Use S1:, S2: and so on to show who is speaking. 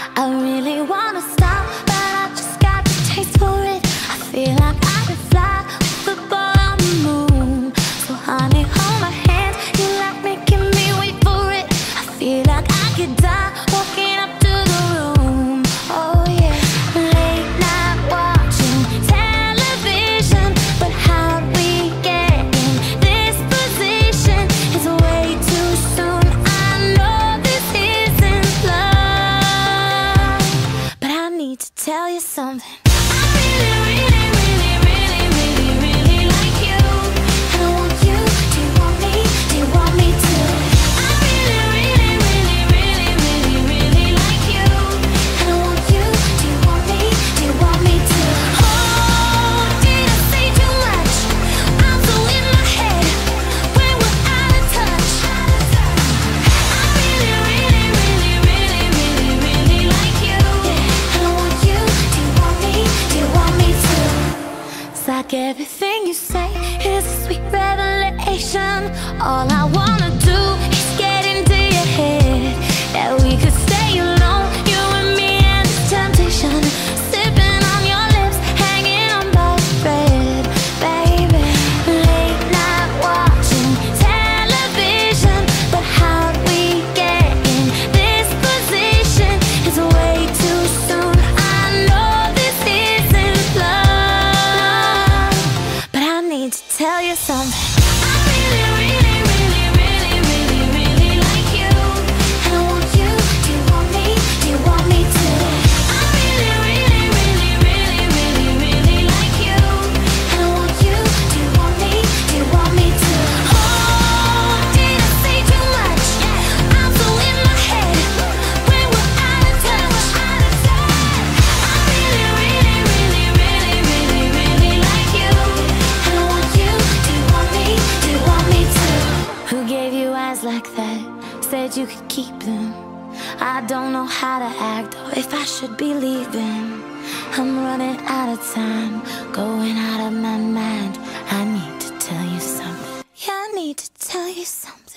S1: I really wanna stop, but I just got the taste for it. I feel like I could fly with the ball on the moon. So honey, hold my hand, you like making me wait for it. I feel like I could die walking up to the room. Oh yeah. Late night watching television, but how'd we get in this position? It's way too soon, I know this isn't love, but I need to tell you something. I really, really, really, really, really, really like you. And I want you. Do you want me? Do you want me to? I really, really, really, really, really, really like you. And I want you. Do you want me? Do you want me to? Oh, did I say too much? I'm so in my head when we're out of touch. I really, really, really, really, really, really like you. Yeah, and I want you. Do you want me? Do you want me to? It's like everything you say is a sweet revelation. All I wanna do is get into your head. That we could stay alone, you and me and this temptation. Sipping on your lips, hanging on by a thread, baby. Late night watching television, but how'd we get in this position? It's way too soon, I know this isn't love, but I need to tell you something. I really, really, really, really, really, really like you. And I want you. Do you want me? Do you want me to? I really, really, really, really, really, really like you. And I want you. Do you want me? Do you want me to? Oh, did I say too much? I'm so in my head when we're out of touch. I really, really, really, really, really, really like you. And I want you. Do you want me? Do you want me to? Who gave you eyes like that? Said you could keep them. I don't know how to act or if I should be leaving. I'm running out of time, going out of my mind. I need to tell you something. Yeah, I need to tell you something.